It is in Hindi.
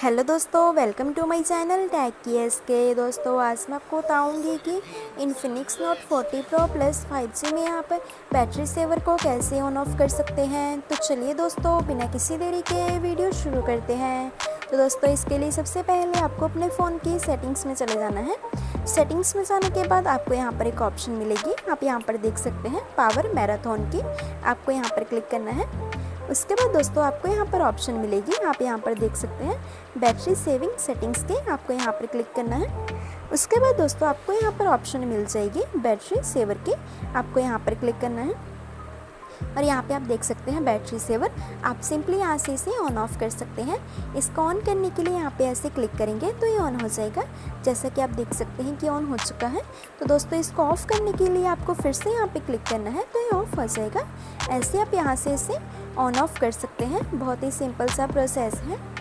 हेलो दोस्तों, welcome to my channel tech KS K. दोस्तों आज मैं आपको बताऊंगी कि Infinix note 40 pro plus 5G में आप बैटरी सेवर को कैसे ऑन ऑफ कर सकते हैं। तो चलिए दोस्तों, बिना किसी देरी के वीडियो शुरू करते हैं। तो दोस्तों इसके लिए सबसे पहले आपको अपने फ़ोन की सेटिंग्स में चले जाना है। सेटिंग्स में जाने के बाद आपको यहाँ पर एक ऑप्शन मिलेगी, आप यहाँ पर देख सकते हैं पावर मैराथन की, आपको यहाँ पर क्लिक करना है। उसके बाद दोस्तों आपको यहाँ पर ऑप्शन मिलेगी, आप यहाँ पर देख सकते हैं बैटरी सेविंग सेटिंग्स के, आपको यहाँ पर क्लिक करना है। उसके बाद दोस्तों आपको यहाँ पर ऑप्शन मिल जाएगी बैटरी सेवर की, आपको यहाँ पर क्लिक करना है। और यहाँ पे आप देख सकते हैं बैटरी सेवर, आप सिंपली यहाँ से इसे ऑन ऑफ कर सकते हैं। इसको ऑन करने के लिए यहाँ पे ऐसे क्लिक करेंगे तो ये ऑन हो जाएगा, जैसा कि आप देख सकते हैं कि ऑन हो चुका है। तो दोस्तों इसको ऑफ़ करने के लिए आपको फिर से यहाँ पे क्लिक करना है तो ये ऑफ़ हो जाएगा। ऐसे आप यहाँ से इसे ऑन ऑफ कर सकते हैं, बहुत ही सिंपल सा प्रोसेस है।